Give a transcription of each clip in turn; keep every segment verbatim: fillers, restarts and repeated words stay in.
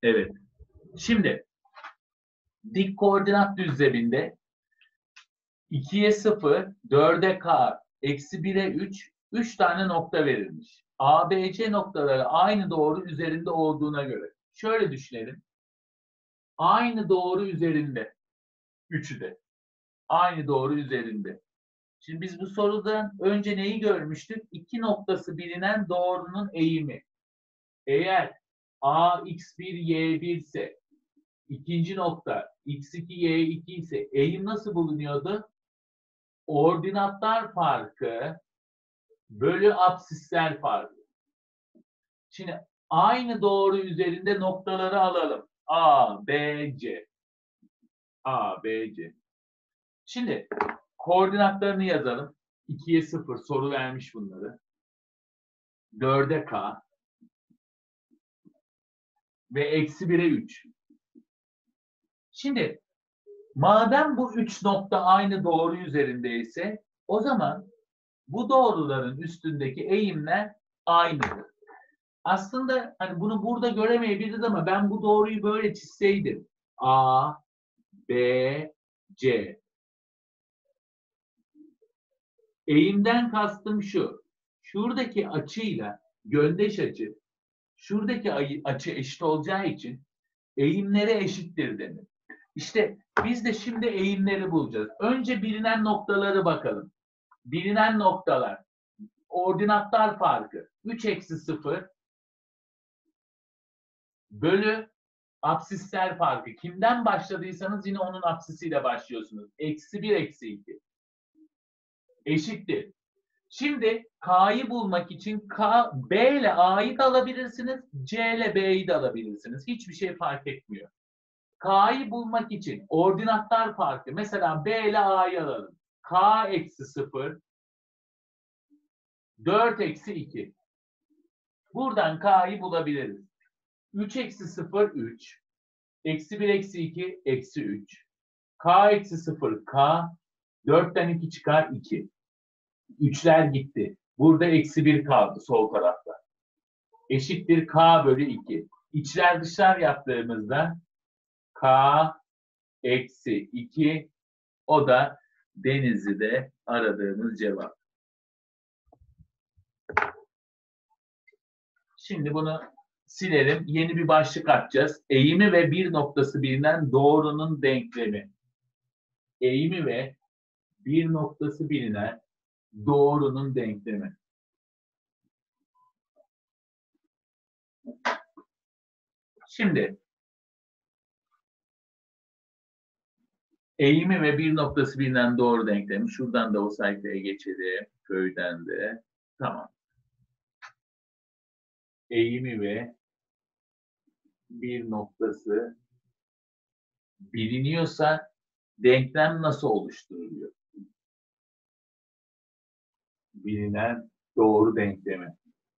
Evet. Şimdi dik koordinat düzleminde ikiye sıfır, dörde k, eksi bire üç, üç tane nokta verilmiş. A, B, C noktaları aynı doğru üzerinde olduğuna göre. Şöyle düşünelim. Aynı doğru üzerinde. Üçü de. Aynı doğru üzerinde. Şimdi biz bu sorudan önce neyi görmüştük? İki noktası bilinen doğrunun eğimi. Eğer A x bir, y bir ise ikinci nokta x iki, y iki ise eğim nasıl bulunuyordu? Ordinatlar farkı bölü apsisler farkı. Şimdi aynı doğru üzerinde noktaları alalım. A, B, C. A, B, C. Şimdi koordinatlarını yazalım. ikiye sıfır soru vermiş bunları. dörde k ve eksi bire üç. Şimdi madem bu üç nokta aynı doğru üzerindeyse o zaman bu doğruların üstündeki eğimler aynıdır. Aslında hani bunu burada göremeyebiliriz ama ben bu doğruyu böyle çizseydim. A, B, C. Eğimden kastım şu. Şuradaki açıyla yöndeş açı, şuradaki açı eşit olacağı için eğimleri eşittir denir. İşte biz de şimdi eğimleri bulacağız. Önce bilinen noktaları bakalım. Bilinen noktalar. Ordinatlar farkı. üç eksi sıfır bölü apsisler farkı. Kimden başladıysanız yine onun apsisiyle başlıyorsunuz. Eksi bir eksi iki. Eşittir. Şimdi K'yı bulmak için K, B ile A'yı da alabilirsiniz. C ile B'yi de alabilirsiniz. Hiçbir şey fark etmiyor. K'yı bulmak için ordinatlar farkı. Mesela B ile A'yı alalım. K eksi sıfır. dört eksi iki. Buradan K'yı bulabiliriz. üç eksi sıfır, üç. Eksi bir eksi iki, eksi üç. K eksi sıfır, K. dörtten iki çıkar, iki. üçler gitti. Burada eksi bir kaldı sol tarafta. Eşittir K bölü iki. İçler dışlar yaptığımızda K eksi iki, o da Denizli'de aradığımız cevap. Şimdi bunu silelim. Yeni bir başlık açacağız. Eğimi ve bir noktası bilinen doğrunun denklemi. Eğimi ve bir noktası bilinen doğrunun denklemi. Şimdi eğimi ve bir noktası bilinen doğru denklemi. Şuradan da o sayfaya geçelim. Köyden de. Tamam. Eğimi ve bir noktası biliniyorsa denklem nasıl oluşturuluyor? Bilinen doğru denklemi.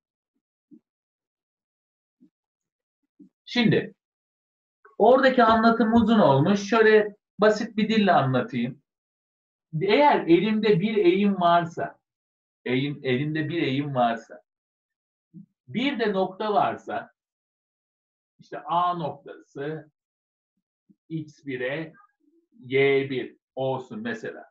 Şimdi oradaki anlatım uzun olmuş. Şöyle basit bir dille anlatayım. Eğer elimde bir eğim varsa, eğim, elimde bir eğim varsa, bir de nokta varsa, işte A noktası x bire y bir olsun mesela.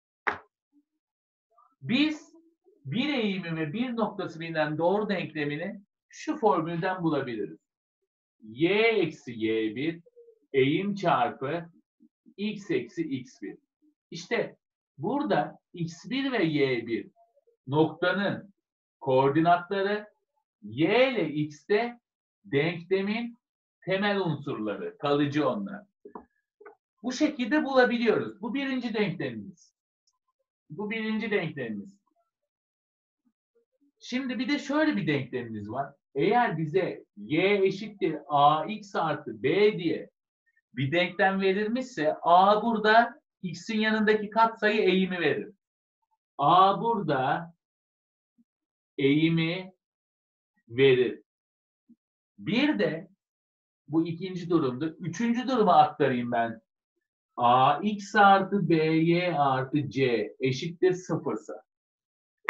Biz bir eğimi ve bir noktası bilinen doğru denklemini şu formülden bulabiliriz. Y eksi y bir eğim çarpı x eksi x bir. İşte burada x bir ve y bir noktanın koordinatları, y ile x de denklemin temel unsurları, kalıcı onlar. Bu şekilde bulabiliyoruz. Bu birinci denklemimiz. Bu birinci denklemimiz. Şimdi bir de şöyle bir denklemimiz var. Eğer bize y eşittir ax artı b diye bir denklem verilmişse a burada x'in yanındaki katsayı eğimi verir. A burada eğimi verir. Bir de bu ikinci durumda. Üçüncü duruma aktarayım ben. Ax artı by artı c eşittir sıfırsa.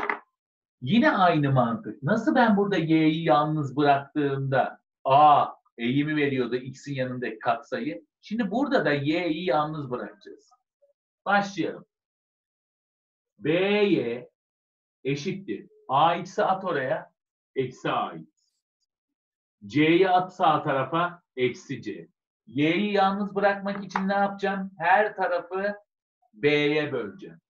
Yine aynı mantık. Nasıl ben burada y'yi yalnız bıraktığımda a Eğimi veriyordu x'in yanındaki katsayı. Şimdi burada da y'yi yalnız bırakacağız. Başlayalım. B'y eşittir. Ax'i at oraya. Eksi ax. C'yi at sağ tarafa. Eksi c. Y'yi yalnız bırakmak için ne yapacağım? Her tarafı B'ye böleceğim.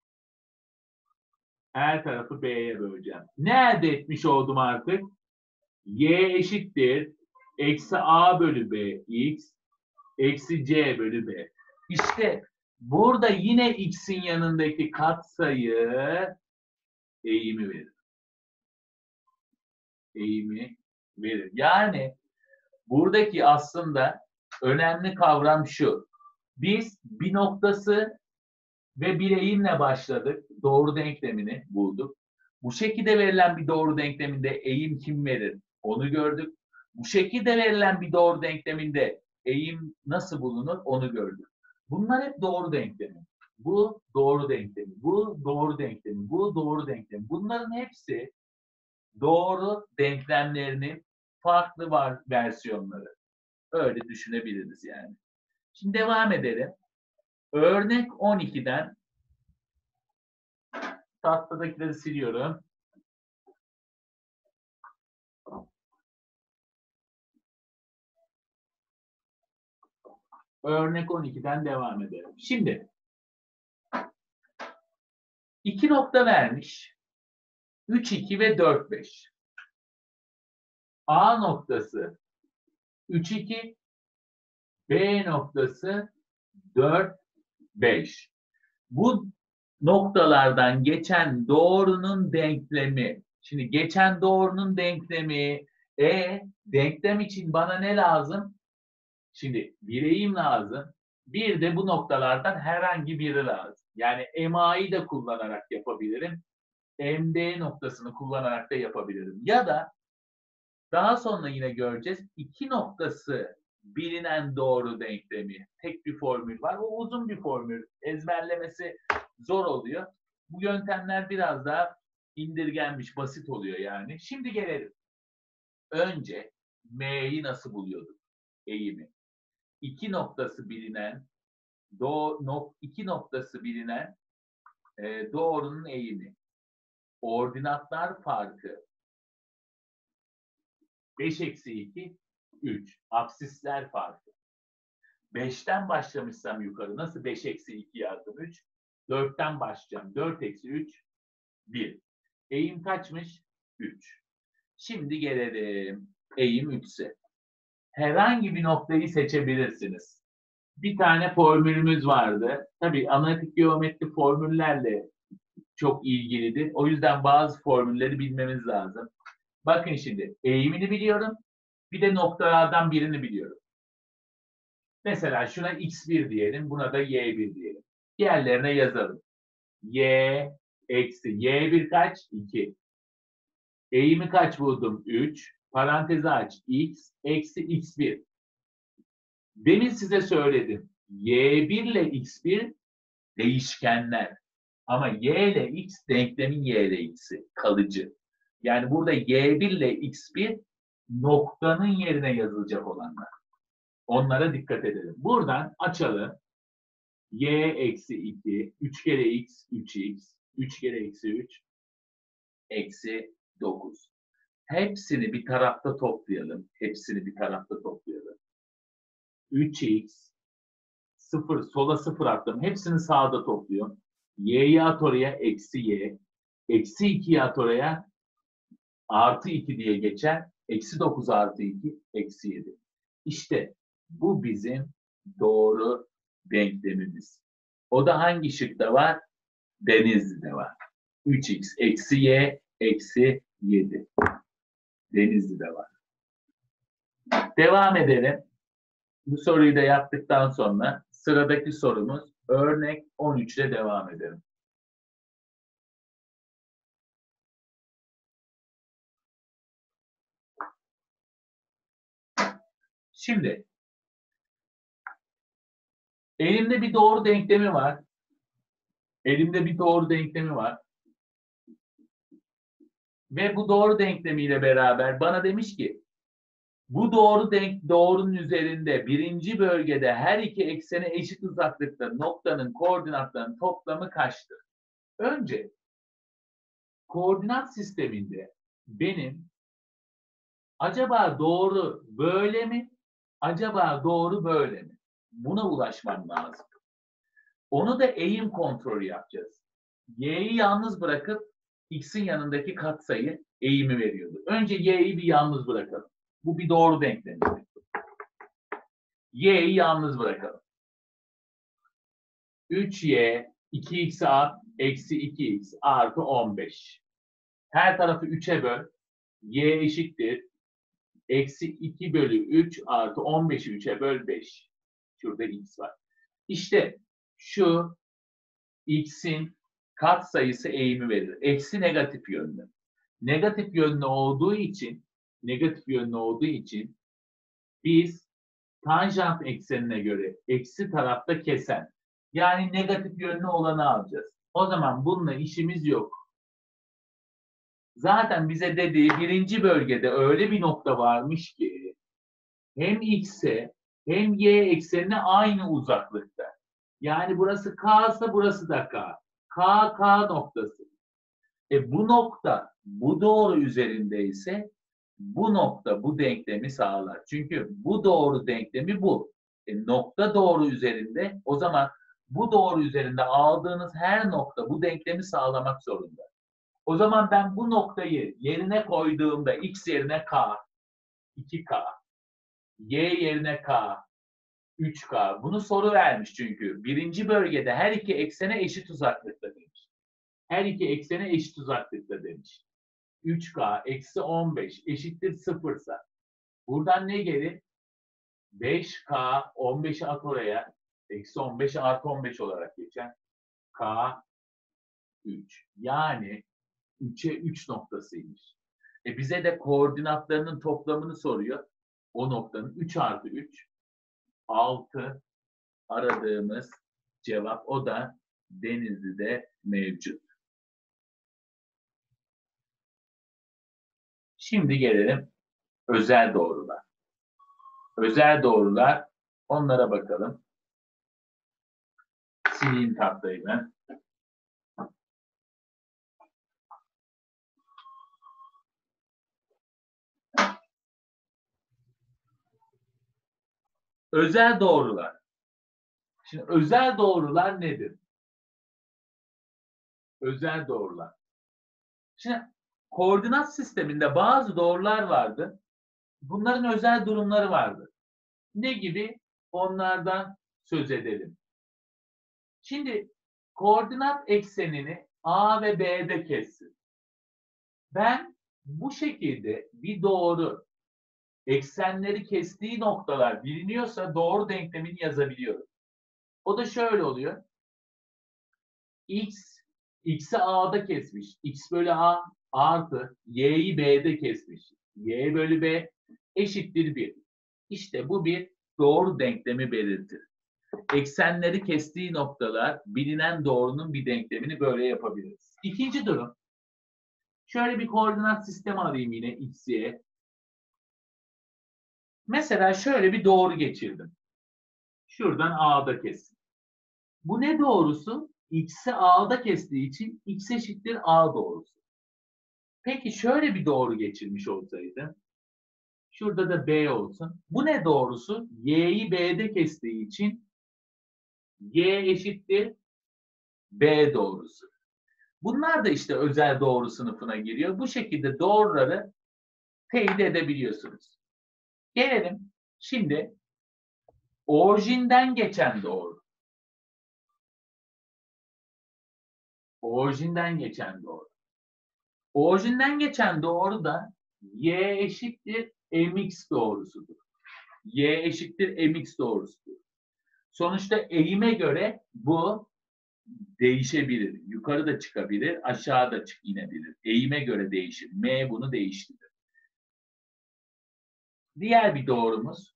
Her tarafı B'ye böleceğim. Ne elde etmiş oldum artık? Y eşittir. Eksi A bölü B x. Eksi C bölü B. İşte burada yine x'in yanındaki katsayı eğimi verir. Eğimi verir. Yani buradaki aslında önemli kavram şu. Biz bir noktası ve bir eğimle başladık. Doğru denklemini bulduk. Bu şekilde verilen bir doğru denkleminde eğim kim verir? Onu gördük. Bu şekilde verilen bir doğru denkleminde eğim nasıl bulunur? Onu gördük. Bunlar hep doğru denklemi. Bu doğru denklemi. Bu doğru denklemi. Bu doğru denklemi. Bunların hepsi doğru denklemlerinin farklı var versiyonları. Öyle düşünebiliriz yani. Şimdi devam edelim. Örnek on ikiden tahtadakileri siliyorum. Örnek on ikiden devam edelim. Şimdi iki nokta vermiş. üç iki ve dört beş. A noktası üç iki, B noktası dört beş. Bu noktalardan geçen doğrunun denklemi. Şimdi geçen doğrunun denklemi. E denklem için bana ne lazım? Şimdi bir eğim lazım. Bir de bu noktalardan herhangi biri lazım. Yani M A'yı da kullanarak yapabilirim. M D noktasını kullanarak da yapabilirim. Ya da daha sonra yine göreceğiz. İki noktası bilinen doğru denklemi. Tek bir formül var. O uzun bir formül. Ezberlemesi zor oluyor. Bu yöntemler biraz daha indirgenmiş, basit oluyor yani. Şimdi gelelim. Önce M'yi nasıl buluyorduk? Eğimi. İki noktası bilinen do, no, iki noktası bilinen e, doğrunun eğimi. Ordinatlar farkı beş eksi iki, üç. Absisler farkı. beşten başlamışsam yukarı nasıl beş eksi iki yazdım üç? dörtten başlayacağım. dört eksi üç, bir. Eğim kaçmış? üç. Şimdi gelelim. Eğim üç ise. Herhangi bir noktayı seçebilirsiniz. Bir tane formülümüz vardı. Tabii analitik geometri formüllerle çok ilgilidir. O yüzden bazı formülleri bilmemiz lazım. Bakın şimdi eğimini biliyorum. Bir de noktalardan birini biliyorum. Mesela şuna x bir diyelim. Buna da y bir diyelim. Diğerlerine yazalım. Y eksi y bir kaç? iki. Eğimi kaç buldum? üç. Parantezi aç. X eksi x bir. Demin size söyledim. y bir ile x bir değişkenler. Ama y ile x denklemin y ile x'i. Kalıcı. Yani burada y bir ile x bir noktanın yerine yazılacak olanlar. Onlara dikkat edelim. Buradan açalım. Y eksi iki, üç kere x, üç x, üç kere eksi üç, eksi dokuz. Hepsini bir tarafta toplayalım. Hepsini bir tarafta toplayalım. üç x, sıfır, sola sıfır attım. Hepsini sağda topluyorum. Y'yi at oraya, eksi y. Eksi ikiyi at oraya, artı iki diye geçer. Eksi dokuz artı iki, eksi yedi. İşte bu bizim doğru denklemimiz. O da hangi şıkta var? Denizli'de var. üç x eksi y eksi yedi. Denizli'de var. Devam edelim. Bu soruyu da yaptıktan sonra sıradaki sorumuz örnek on üç ile devam edelim. Şimdi elimde bir doğru denklemi var. Elimde bir doğru denklemi var. Ve bu doğru denklemiyle beraber bana demiş ki Bu doğru denk doğrunun üzerinde birinci bölgede her iki eksene eşit uzaklıkta noktanın koordinatlarının toplamı kaçtır? Önce koordinat sisteminde benim acaba doğru böyle mi? Acaba doğru böyle mi? Buna ulaşmam lazım. Onu da eğim kontrolü yapacağız. Y'yi yalnız bırakıp x'in yanındaki katsayı eğimi veriyordu. Önce y'yi bir yalnız bırakalım. Bu bir doğru denklemi. Y'yi yalnız bırakalım. üç y iki x a eksi iki x artı on beş. Her tarafı üçe böl. Y eşittir. Eksi iki bölü üç artı on beşi üçe böl beş. Şurada x var. İşte şu x'in katsayısı eğimi verir. Eksi negatif yönlü. Negatif yönlü olduğu için negatif yönlü olduğu için biz tanjant eksenine göre eksi tarafta kesen yani negatif yönlü olanı alacağız. O zaman bununla işimiz yok. Zaten bize dediği birinci bölgede öyle bir nokta varmış ki hem x'e hem y eksenine aynı uzaklıkta. Yani burası K ise burası da K. K, K noktası. E bu nokta bu doğru üzerinde ise bu nokta bu denklemi sağlar. Çünkü bu doğru denklemi bu. E nokta doğru üzerinde o zaman bu doğru üzerinde aldığınız her nokta bu denklemi sağlamak zorunda. O zaman ben bu noktayı yerine koyduğumda x yerine K, iki K, y yerine K, üç K. Bunu soru vermiş çünkü. Birinci bölgede her iki eksene eşit uzaklıkta demiş. Her iki eksene eşit uzaklıkta demiş. üç K eksi on beş eşittir sıfırsa. Buradan ne gelir? beş K on beşi at oraya. Eksi on beş artı on beş olarak geçer. K üç. Yani üçe üç noktasıymış. E bize de koordinatlarının toplamını soruyor. O noktanın üç artı üç. altı aradığımız cevap. O da Denizli'de mevcut. Şimdi gelelim özel doğrular. Özel doğrular, onlara bakalım. Sileyim tahtayı ben. Özel doğrular. Şimdi özel doğrular nedir? Özel doğrular. Şimdi koordinat sisteminde bazı doğrular vardı. Bunların özel durumları vardı. Ne gibi? Onlardan söz edelim. Şimdi koordinat eksenini A ve B'de kessin. Ben bu şekilde bir doğru eksenleri kestiği noktalar biliniyorsa doğru denklemini yazabiliyorum. O da şöyle oluyor. X, X'i A'da kesmiş. X bölü A artı Y'yi B'de kesmiş. Y bölü B eşittir bir. İşte bu bir doğru denklemi belirtir. Eksenleri kestiği noktalar bilinen doğrunun bir denklemini böyle yapabiliriz. İkinci durum. Şöyle bir koordinat sistemi alayım yine X, Y. Mesela şöyle bir doğru geçirdim. Şuradan A'da kessin. Bu ne doğrusu? X'i A'da kestiği için X eşittir A doğrusu. Peki şöyle bir doğru geçirmiş olsaydı, şurada da B olsun. Bu ne doğrusu? Y'yi B'de kestiği için Y eşittir B doğrusu. Bunlar da işte özel doğru sınıfına giriyor. Bu şekilde doğruları teyit edebiliyorsunuz. Gelelim şimdi orijinden geçen doğru. Orijinden geçen doğru. Orijinden geçen doğru da y eşittir mx doğrusudur. Y eşittir mx doğrusudur. Sonuçta eğime göre bu değişebilir. Yukarı da çıkabilir, aşağı da çık inebilir. Eğime göre değişir. M bunu değiştirir. Diğer bir doğrumuz.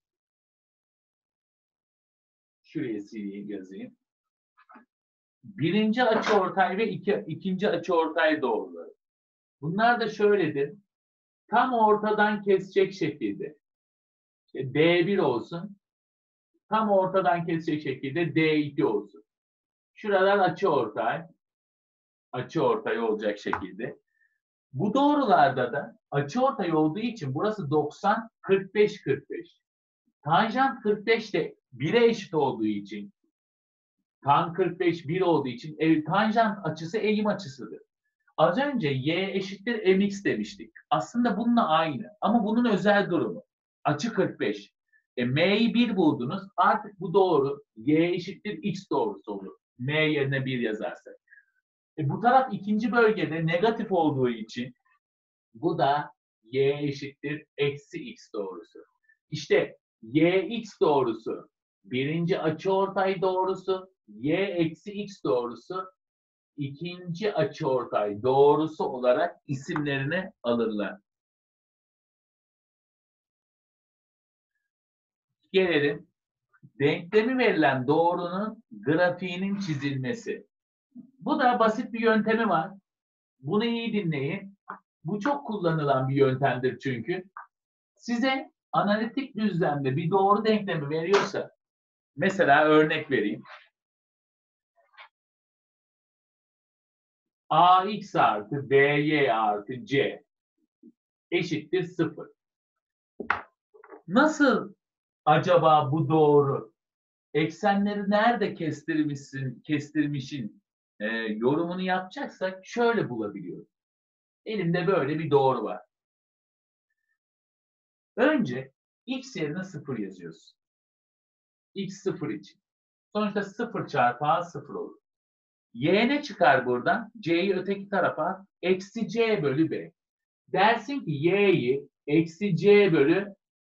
Şuraya sileyim, yazayım. Birinci açıortay ve iki, ikinci açıortay doğruları. Bunlar da şöyledir. Tam ortadan kesecek şekilde D bir olsun. Tam ortadan kesecek şekilde D iki olsun. Şuralar açıortay. Açıortay olacak şekilde. Bu doğrularda da açıortay olduğu için burası doksan, kırk beş, kırk beş. Tanjant kırk beş de bire eşit olduğu için, tan kırk beş bir olduğu için e, tanjant açısı eğim açısıdır. Az önce y eşittir mx demiştik. Aslında bununla aynı ama bunun özel durumu. Açı kırk beş. E, m'yi bir buldunuz. Artık bu doğru y eşittir x doğrusu olur. M yerine bir yazarsak. E, bu taraf ikinci bölgede negatif olduğu için bu da y eşittir eksi x doğrusu. İşte yx doğrusu birinci açıortay doğrusu, y eksi x doğrusu ikinci açıortay doğrusu olarak isimlerini alırlar. Gelelim denklemi verilen doğrunun grafiğinin çizilmesi. Bu da basit bir yöntemi var. Bunu iyi dinleyin. Bu çok kullanılan bir yöntemdir çünkü. Size analitik düzlemde bir doğru denklemi veriyorsa, mesela örnek vereyim. Ax artı by artı c eşittir sıfır. Nasıl acaba bu doğru? Eksenleri nerede kestirmişsin, kestirmişin e, yorumunu yapacaksak şöyle bulabiliyoruz. Elimde böyle bir doğru var. Önce x yerine sıfır yazıyoruz. X sıfır için. Sonuçta sıfır çarpı a sıfır olur. Y ne çıkar buradan? C'yi öteki tarafa at. Eksi c bölü b. Dersin ki y'yi eksi c bölü,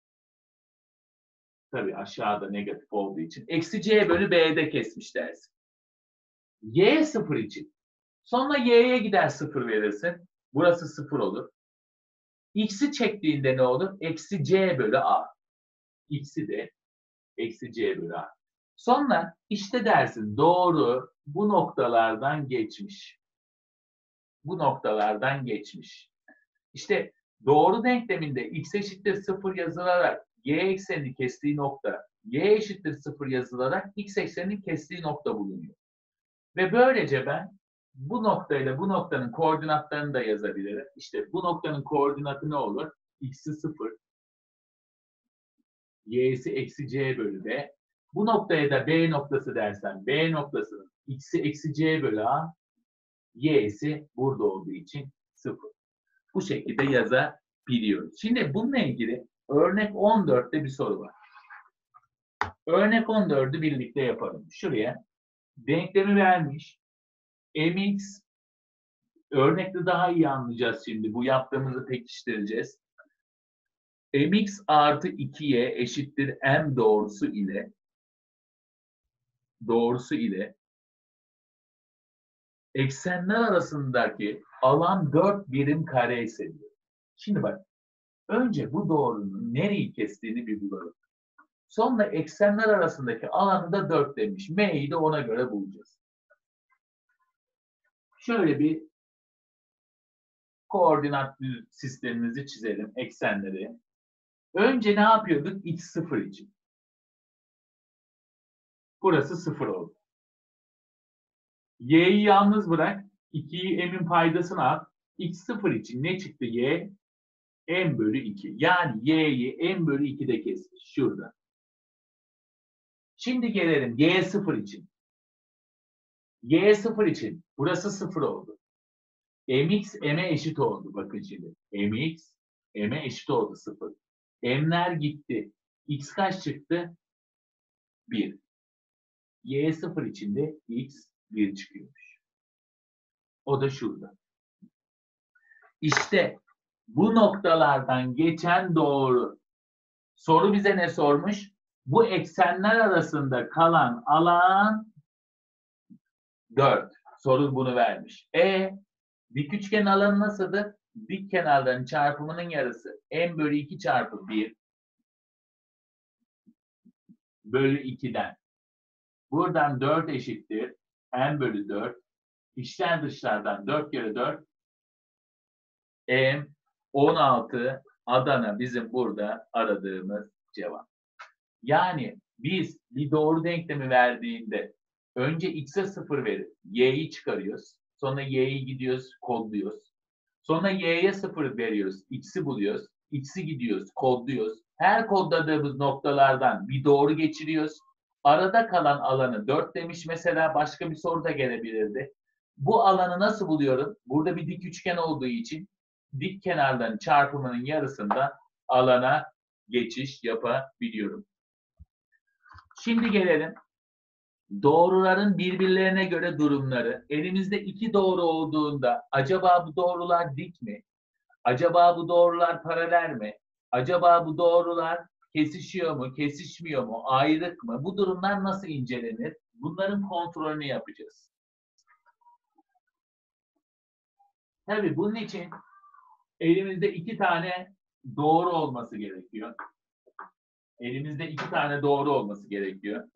tabii aşağıda negatif olduğu için, eksi c bölü b'de kesmiş dersin. Y sıfır için. Sonra y'ye gider sıfır verirsin. Burası sıfır olur. X'i çektiğinde ne olur? Eksi c bölü a. X'i de eksi c bölü a. Sonra işte dersin doğru bu noktalardan geçmiş. Bu noktalardan geçmiş. İşte doğru denkleminde x eşittir sıfır yazılarak y eksenini kestiği nokta, y eşittir sıfır yazılarak x ekseninin kestiği nokta bulunuyor. Ve böylece ben bu noktayla bu noktanın koordinatlarını da yazabilirim. İşte bu noktanın koordinatı ne olur? X'i sıfır, y'si eksi c bölü b. Bu noktaya da b noktası dersen b noktasının x'i eksi c bölü a, y'si burada olduğu için sıfır. Bu şekilde yazabiliyoruz. Şimdi bununla ilgili örnek on dörtte bir soru var. Örnek on dördü birlikte yapalım. Şuraya denklemi vermiş. Mx, örnekte daha iyi anlayacağız şimdi. Bu yaptığımızı pekiştireceğiz. Mx artı iki y eşittir m doğrusu ile doğrusu ile eksenler arasındaki alan dört birim kare ise diyor. Şimdi bak, önce bu doğrunun nereyi kestiğini bir bulalım. Sonra eksenler arasındaki alanı da dört demiş. M'yi de ona göre bulacağız. Şöyle bir koordinat sistemimizi çizelim, eksenleri. Önce ne yapıyorduk? X sıfır için. Burası sıfır oldu. Y'yi yalnız bırak. ikiyi m'in paydasına at. X sıfır için ne çıktı y? M bölü iki. Yani y'yi m bölü ikide kesmiş. Şurada. Şimdi gelelim y sıfır için. Y sıfır için. Burası sıfır oldu. Mx m'e eşit oldu. Bakın şimdi. Mx m'e eşit oldu sıfır. M'ler gitti. X kaç çıktı? bir. Y sıfır için de x bir çıkıyormuş. O da şurada. İşte bu noktalardan geçen doğru. Soru bize ne sormuş? Bu eksenler arasında kalan alan dört. Soru bunu vermiş. E, dik üçgen alanı nasıldır? Dik kenarların çarpımının yarısı m bölü iki çarpı bir bölü ikiden. Buradan dört eşittir m bölü dört. İçler dışlardan dört kere dört m on altı. Adana bizim burada aradığımız cevap. Yani biz bir doğru denklemi verdiğinde önce x'e sıfır verip y'yi çıkarıyoruz. Sonra y'yi gidiyoruz, kodluyoruz. Sonra y'ye sıfır veriyoruz, x'i buluyoruz. X'i gidiyoruz, kodluyoruz. Her kodladığımız noktalardan bir doğru geçiriyoruz. Arada kalan alanı dört demiş mesela, başka bir soru da gelebilirdi. Bu alanı nasıl buluyorum? Burada bir dik üçgen olduğu için dik kenarların çarpımının yarısında alana geçiş yapabiliyorum. Şimdi gelelim doğruların birbirlerine göre durumları. Elimizde iki doğru olduğunda acaba bu doğrular dik mi? Acaba bu doğrular paralel mi? Acaba bu doğrular kesişiyor mu, kesişmiyor mu, ayrık mı? Bu durumlar nasıl incelenir? Bunların kontrolünü yapacağız. Tabii bunun için elimizde iki tane doğru olması gerekiyor. Elimizde iki tane doğru olması gerekiyor.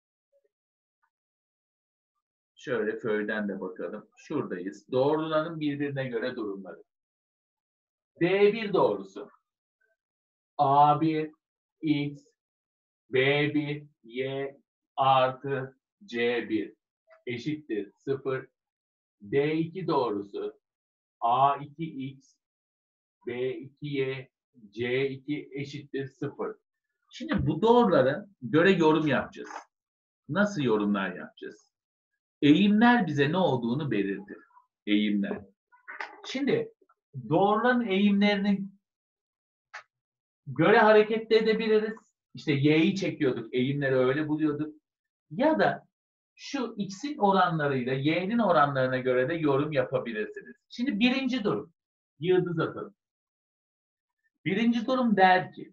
Şöyle föyden de bakalım. Şuradayız. Doğruların birbirine göre durumları. D bir doğrusu. A bir x, B bir y artı C bir eşittir sıfır. D iki doğrusu. A iki x, B iki y, C iki eşittir sıfır. Şimdi bu doğrulara göre yorum yapacağız. Nasıl yorumlar yapacağız? Eğimler bize ne olduğunu belirtir. Eğimler. Şimdi doğruların eğimlerini göre hareket edebiliriz. İşte y'yi çekiyorduk, eğimleri öyle buluyorduk. Ya da şu x'in oranlarıyla y'nin oranlarına göre de yorum yapabilirsiniz. Şimdi birinci durum. Yıldız atalım. Birinci durum der ki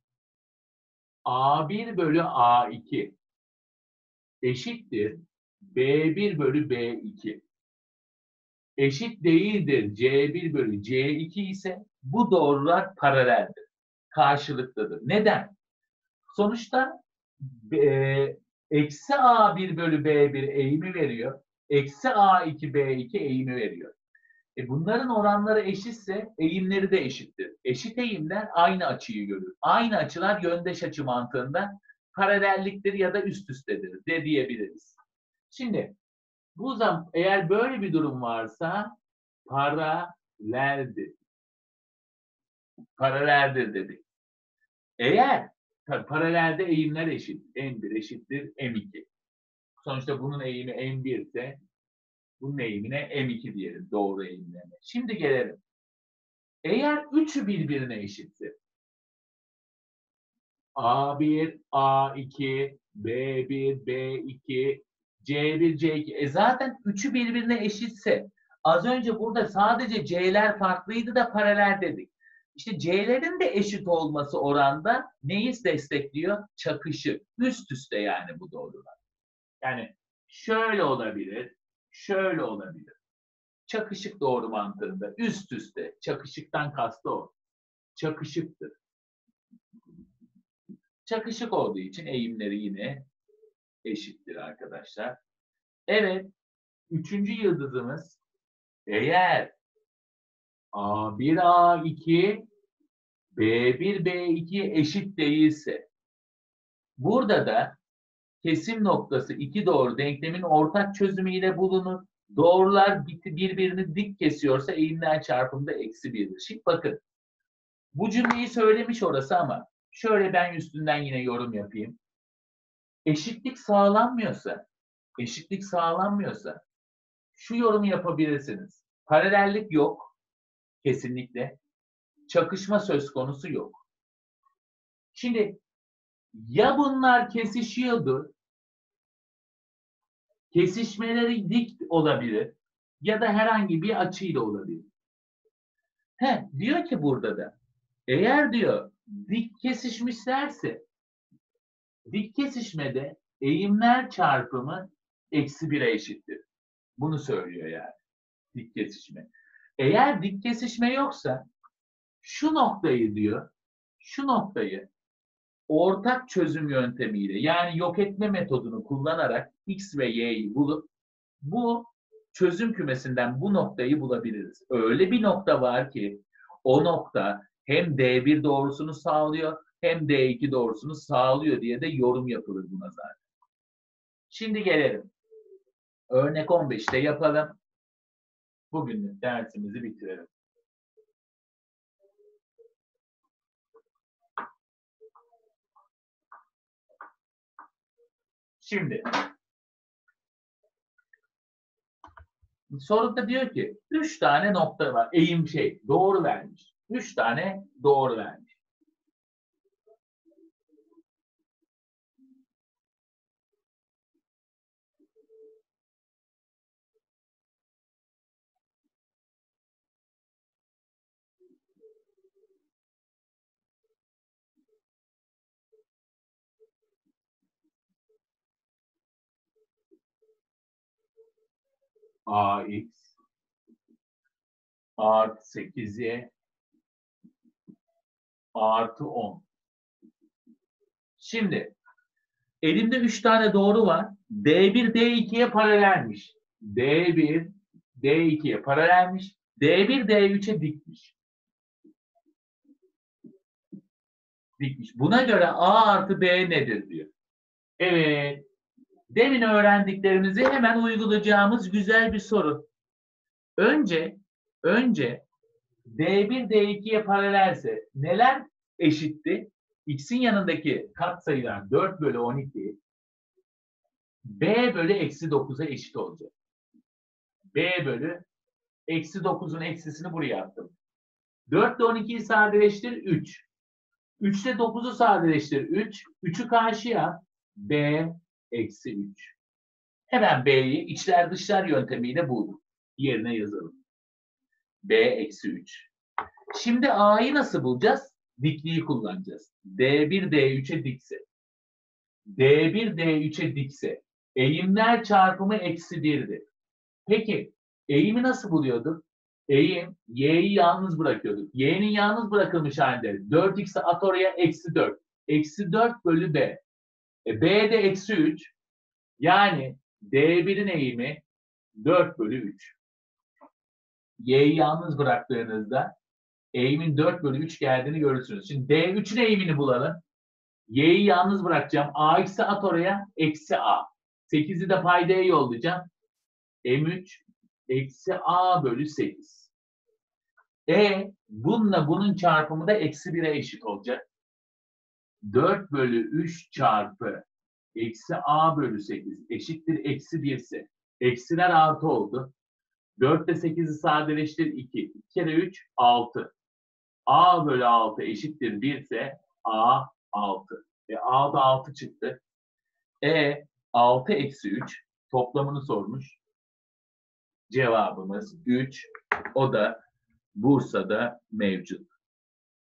A bir bölü A iki eşittir B bir bölü B iki. Eşit değildir C bir bölü C iki ise bu doğrular paraleldir. Karşılıklıdır. Neden? Sonuçta e, eksi A bir bölü B bir eğimi veriyor. Eksi A iki B iki eğimi veriyor. E bunların oranları eşitse eğimleri de eşittir. Eşit eğimler aynı açıyı görür. Aynı açılar yöndeş açı mantığında paralelliktir ya da üst üstedir de diyebiliriz. Şimdi bu zaman eğer böyle bir durum varsa paraleldir. Paraleldir dedik. Eğer paralelde eğimler eşit. M bir eşittir M iki. Sonuçta bunun eğimi M bir ise bunun eğimine M iki diyelim. Doğru eğimlerine. Şimdi gelelim. Eğer üçü birbirine eşitse A bir, A iki, B bir, B iki, C bir, C iki. E zaten üçü birbirine eşitse az önce burada sadece C'ler farklıydı da paralel dedik. İşte C'lerin de eşit olması oranda neyi destekliyor? Çakışı. Üst üste yani bu doğrular. Yani şöyle olabilir, şöyle olabilir. Çakışık doğru mantığında üst üste. Çakışıktan kastı o. Çakışıktır. Çakışık olduğu için eğimleri yine eşittir arkadaşlar. Evet, üçüncü yıldızımız eğer A bir A iki B bir B iki eşit değilse burada da kesim noktası iki doğru denklemin ortak çözümüyle bulunur. Doğrular birbirini dik kesiyorsa eğimler çarpımında eksi birdir. Şimdi bakın bu cümleyi söylemiş orası ama şöyle ben üstünden yine yorum yapayım. Eşitlik sağlanmıyorsa, eşitlik sağlanmıyorsa şu yorumu yapabilirsiniz. Paralellik yok, kesinlikle. Çakışma söz konusu yok. Şimdi ya bunlar kesişiyordu, kesişmeleri dik olabilir ya da herhangi bir açıyla olabilir. He, diyor ki burada da eğer diyor dik kesişmişlerse dik kesişmede eğimler çarpımı eksi bire eşittir. Bunu söylüyor yani. Dik kesişme. Eğer dik kesişme yoksa şu noktayı diyor, şu noktayı ortak çözüm yöntemiyle yani yok etme metodunu kullanarak x ve y'yi bulup bu çözüm kümesinden bu noktayı bulabiliriz. Öyle bir nokta var ki o nokta hem D bir doğrusunu sağlıyor hem D iki doğrusunu sağlıyor diye de yorum yapılır buna zaten. Şimdi gelelim. Örnek on beşte yapalım. Bugünlük dersimizi bitirelim. Şimdi soruda diyor ki üç tane nokta var. Eğim şey doğru vermiş. üç tane doğru vermiş. A x artı sekiz y artı on. Şimdi elimde üç tane doğru var. D bir D ikiye paralelmiş. D bir D ikiye paralelmiş. D bir D üçe dikmiş. Dikmiş. Buna göre A artı B nedir diyor. Evet. Demin öğrendiklerimizi hemen uygulayacağımız güzel bir soru. Önce önce D bir D ikiye paralelse neler eşitti? X'in yanındaki katsayılar dört bölü on iki B bölü eksi dokuza eşit olacak. B bölü eksi dokuzun eksisini buraya attım. dört ile on ikiyi sadeleştir üç. üç ile dokuzu sadeleştir üç. üçü karşıya B eksi üç. Hemen B'yi içler dışlar yöntemiyle bulduk. Yerine yazalım. B eksi üç. Şimdi A'yı nasıl bulacağız? Dikliği kullanacağız. D bir D üçe dikse. D bir D üçe dikse. Eğimler çarpımı eksi birdir. Peki eğimi nasıl buluyorduk? Eğim y'yi yalnız bırakıyorduk. Y'nin yalnız bırakılmış halinde dört x'i at oraya eksi dört. Eksi dört bölü B. E, B de eksi üç. Yani D birin eğimi dört bölü üç. Y'yi yalnız bıraktığınızda eğimin dört bölü üç geldiğini görürsünüz. Şimdi D üçün eğimini bulalım. Y'yi yalnız bırakacağım. A x'i at oraya. Eksi A. sekizi de paydaya yollayacağım. M üç eksi A bölü sekiz. E bununla bunun çarpımı da eksi bire eşit olacak. dört bölü üç çarpı eksi A bölü sekiz eşittir eksi bir ise eksiler artı oldu. dört ile sekizi sadeleştir iki. iki kere üç altı. A bölü altı eşittir bir ise A altı. E A'da altı çıktı. E altı eksi üç toplamını sormuş. Cevabımız üç. O da Bursa'da mevcut.